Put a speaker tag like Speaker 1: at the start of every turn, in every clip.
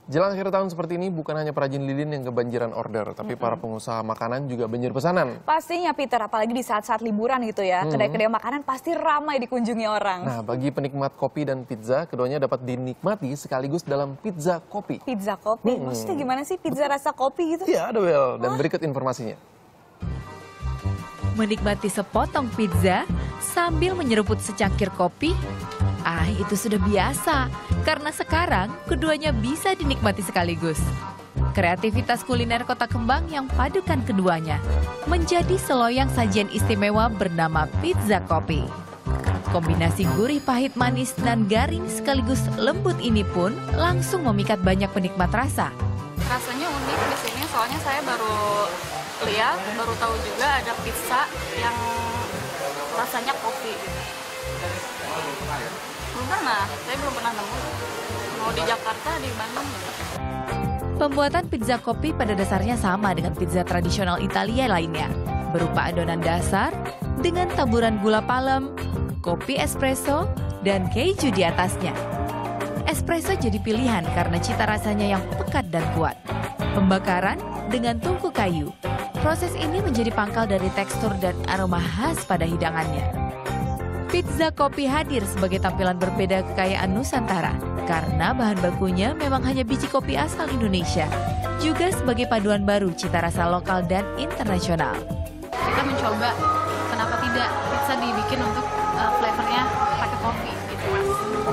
Speaker 1: Jelang akhir tahun seperti ini, bukan hanya perajin lilin yang kebanjiran order, tapi para pengusaha makanan juga banjir pesanan.
Speaker 2: Pastinya Peter, apalagi di saat-saat liburan gitu ya, kedai-kedai makanan pasti ramai dikunjungi orang.
Speaker 1: Nah, bagi penikmat kopi dan pizza, keduanya dapat dinikmati sekaligus dalam pizza kopi.
Speaker 2: Pizza kopi? Maksudnya gimana sih pizza rasa kopi gitu?
Speaker 1: Iya, ada Bel. Dan berikut informasinya.
Speaker 3: Menikmati sepotong pizza sambil menyeruput secangkir kopi, itu sudah biasa karena sekarang keduanya bisa dinikmati sekaligus. Kreativitas kuliner Kota Kembang yang padukan keduanya menjadi seloyang sajian istimewa bernama pizza kopi. Kombinasi gurih, pahit, manis, dan garing sekaligus lembut ini pun langsung memikat banyak penikmat rasa.
Speaker 4: Rasanya unik di sini, soalnya saya baru lihat, baru tahu juga ada pizza yang rasanya kopi. Belum pernah, saya belum pernah nemu. Mau di Jakarta, di Bandung.
Speaker 3: Pembuatan pizza kopi pada dasarnya sama dengan pizza tradisional Italia lainnya, berupa adonan dasar dengan taburan gula palem, kopi espresso, dan keju di atasnya. Espresso jadi pilihan karena cita rasanya yang pekat dan kuat. Pembakaran dengan tungku kayu. Proses ini menjadi pangkal dari tekstur dan aroma khas pada hidangannya. Pizza kopi hadir sebagai tampilan berbeda kekayaan Nusantara karena bahan bakunya memang hanya biji kopi asal Indonesia, juga sebagai paduan baru cita rasa lokal dan internasional.
Speaker 4: Kita mencoba, kenapa tidak pizza dibikin untuk flavornya pakai kopi gitu mas.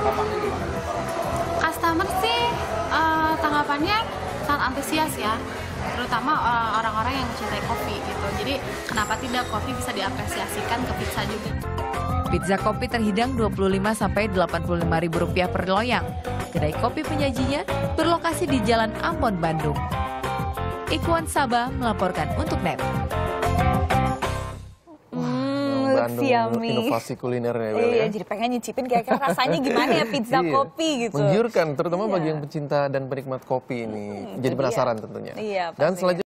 Speaker 4: Customer sih tanggapannya sangat antusias ya, terutama orang-orang yang mencintai kopi gitu. Jadi kenapa tidak kopi bisa diapresiasikan ke pizza juga.
Speaker 3: Pizza kopi terhidang Rp25.000 sampai Rp85.000 per loyang. Kedai kopi penyajinya berlokasi di Jalan Ambon, Bandung. Ikhwan Sabah melaporkan untuk NET.
Speaker 1: Bandung inovasi kuliner ya, Bel,
Speaker 2: Iya, jadi pengen nyicipin kira-kira rasanya gimana ya pizza kopi gitu.
Speaker 1: Menggiurkan, terutama bagi yang pecinta dan penikmat kopi ini. Jadi penasaran tentunya.
Speaker 2: Iya,
Speaker 1: dan selanjutnya